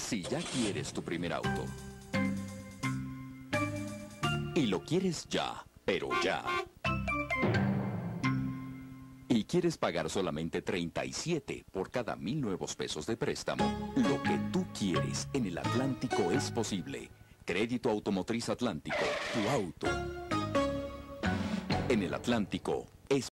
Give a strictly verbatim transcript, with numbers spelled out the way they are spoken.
Si ya quieres tu primer auto y lo quieres ya, pero ya, y quieres pagar solamente treinta y siete por cada mil nuevos pesos de préstamo, lo que tú quieres en el Atlántico es posible. Crédito Automotriz Atlántico, tu auto. En el Atlántico,